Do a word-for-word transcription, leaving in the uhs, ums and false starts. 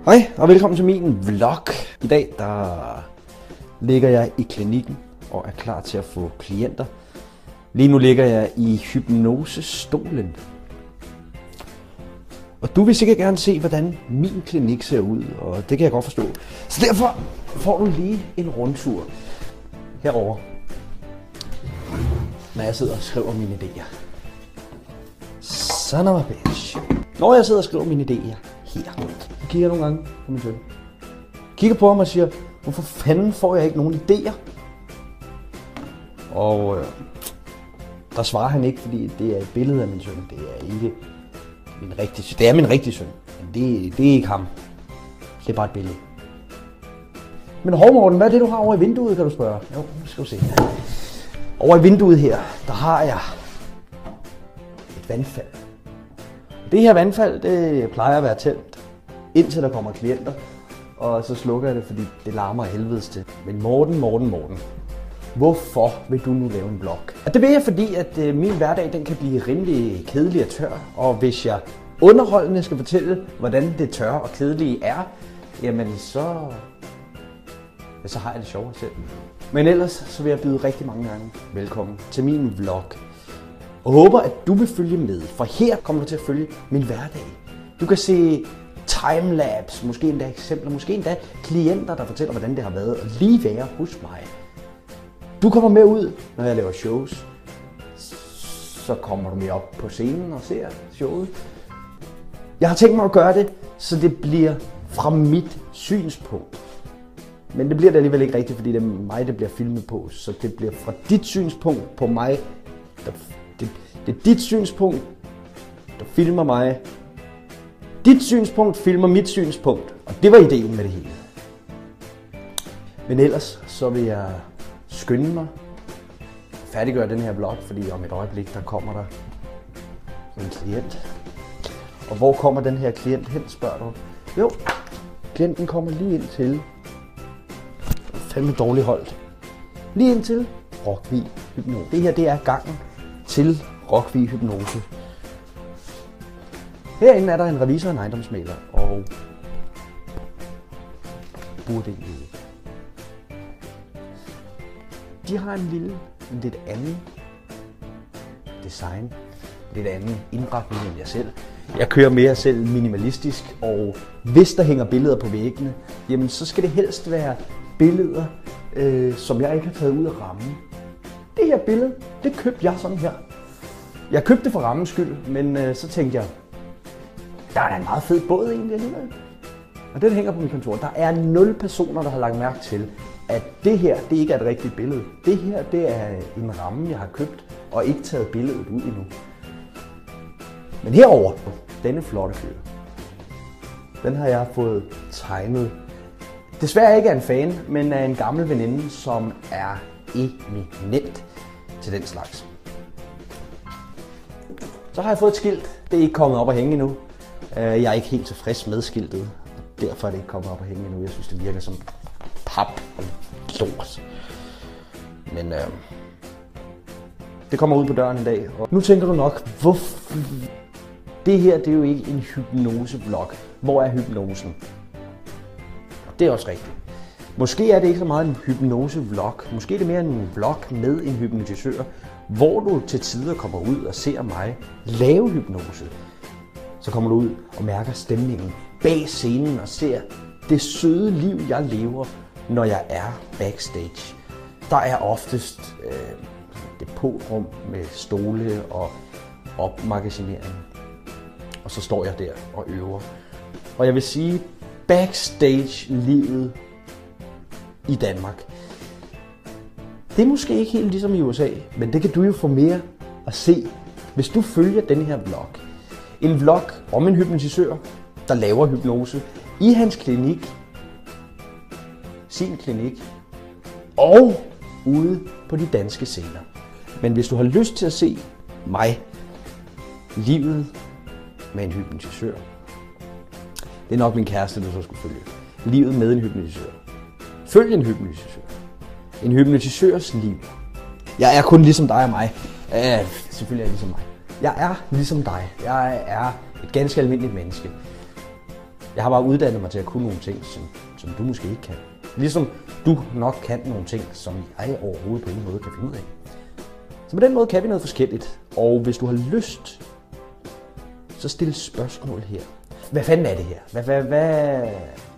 Hej og velkommen til min vlog. I dag der ligger jeg i klinikken og er klar til at få klienter. Lige nu ligger jeg i hypnosestolen. Og du vil sikkert gerne se, hvordan min klinik ser ud, og det kan jeg godt forstå. Så derfor får du lige en rundtur herover, når jeg sidder og skriver mine idéer. Son of a bitch. Når jeg sidder og skriver mine idéer her, jeg kigger nogle gange på min søn. Kigger på ham og siger, hvorfor fanden får jeg ikke nogen idéer? Og øh, der svarer han ikke, fordi det er et billede af min søn. Det er ikke min rigtige søn. Det er min rigtige søn, men det, det er ikke ham. Det er bare et billede. Men hov Morten, hvad er det du har over i vinduet, kan du spørge? Jo, nu skal du se. Over i vinduet her, der har jeg et vandfald. Det her vandfald, det plejer at være tændt, indtil der kommer klienter. Og så slukker jeg det, fordi det larmer af helvedes til. Men Morten, Morten, Morten. Hvorfor vil du nu lave en vlog? Og det vil jeg, fordi at øh, min hverdag den kan blive rimelig kedelig og tør. Og hvis jeg underholdende skal fortælle, hvordan det tørre og kedelige er, jamen så, ja, så har jeg det sjovere selv. Men ellers så vil jeg byde rigtig mange gange velkommen til min vlog. Og håber, at du vil følge med, for her kommer du til at følge min hverdag. Du kan se timelapse, måske endda eksempler, måske endda klienter, der fortæller, hvordan det har været at lige være hos mig. Du kommer med ud, når jeg laver shows. Så kommer du med op på scenen og ser showet. Jeg har tænkt mig at gøre det, så det bliver fra mit synspunkt. Men det bliver det alligevel ikke rigtigt, fordi det er mig, der bliver filmet på. Så det bliver fra dit synspunkt på mig. Der, det, det er dit synspunkt, der filmer mig. Dit synspunkt filmer mit synspunkt. Og det var ideen med det hele. Men ellers så vil jeg skynde mig færdiggøre den her vlog, fordi om et øjeblik der kommer der en klient. Og hvor kommer den her klient hen, spørger du? Jo, klienten kommer lige ind til, fandme dårligt holdt, lige ind til Rockvig Hypnose. Det her det er gangen til Rockvig Hypnose. Herinde er der en revisor og en ejendomsmægler og burdel. De har en lille, en lidt anden design, lidt anden indretning end jeg selv. Jeg kører mere selv minimalistisk, og hvis der hænger billeder på væggene, jamen så skal det helst være billeder, øh, som jeg ikke har taget ud af rammen. Det her billede, det købte jeg sådan her. Jeg købte det for rammens skyld, men øh, så tænkte jeg, der er en meget fed båd egentlig alligevel. Og den hænger på mit kontor. Der er nul personer, der har lagt mærke til, at det her, det ikke er et rigtigt billede. Det her, det er en ramme, jeg har købt, og ikke taget billedet ud endnu. Men herover, denne flotte fyr, den har jeg fået tegnet. Desværre ikke er en fan, men er en gammel veninde, som er eminent til den slags. Så har jeg fået et skilt. Det er ikke kommet op at hænge endnu. Jeg er ikke helt tilfreds med skiltet. Derfor er det ikke kommet op at hænge endnu. Jeg synes, det virker som pap og lort. Men øh, det kommer ud på døren en dag. Og nu tænker du nok, hvorfor? Det her, det er jo ikke en hypnose-vlog. Hvor er hypnosen? Det er også rigtigt. Måske er det ikke så meget en hypnose-vlog. Måske er det mere en vlog med en hypnotisør, hvor du til tider kommer ud og ser mig lave hypnose. Så kommer du ud og mærker stemningen bag scenen og ser det søde liv, jeg lever, når jeg er backstage. Der er oftest øh, depotrum med stole og opmagasinering. Og så står jeg der og øver. Og jeg vil sige, backstage-livet i Danmark, det er måske ikke helt ligesom i U S A, men det kan du jo få mere at se, hvis du følger denne her vlog. En vlog om en hypnotisør, der laver hypnose i hans klinik, sin klinik, og ude på de danske scener. Men hvis du har lyst til at se mig, livet med en hypnotisør, det er nok min kæreste, du så skulle følge. Livet med en hypnotisør. Følg en hypnotisør. En hypnotisørs liv. Jeg er kun ligesom dig og mig. Øh, selvfølgelig er jeg ligesom mig. Jeg er ligesom dig. Jeg er et ganske almindeligt menneske. Jeg har bare uddannet mig til at kunne nogle ting, som, som du måske ikke kan. Ligesom du nok kan nogle ting, som jeg overhovedet på ingen måde kan finde ud af. Så på den måde kan vi noget forskelligt. Og hvis du har lyst, så stil spørgsmål her. Hvad fanden er det her? Hvad, hvad, hvad,